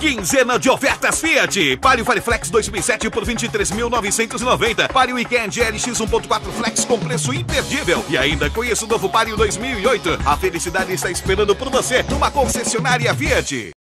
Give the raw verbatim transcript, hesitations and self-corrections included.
Quinzena de ofertas Fiat. Palio Fireflex dois mil e sete por vinte e três mil novecentos e noventa. Palio Weekend L X um ponto quatro Flex com preço imperdível. E ainda conheça o novo Palio dois mil e oito. A felicidade está esperando por você numa concessionária Fiat.